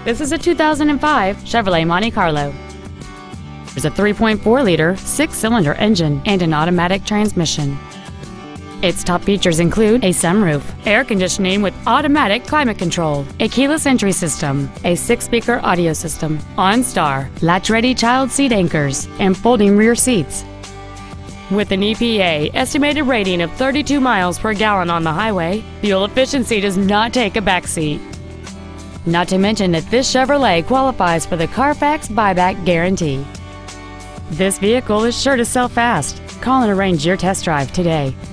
This is a 2005 Chevrolet Monte Carlo. There's a 3.4-liter, 6-cylinder engine and an automatic transmission. Its top features include a sunroof, air conditioning with automatic climate control, a keyless entry system, a 6-speaker audio system, OnStar, latch-ready child seat anchors, and folding rear seats. With an EPA estimated rating of 32 miles per gallon on the highway, fuel efficiency does not take a backseat. Not to mention that this Chevrolet qualifies for the Carfax buyback guarantee. This vehicle is sure to sell fast. Call and arrange your test drive today.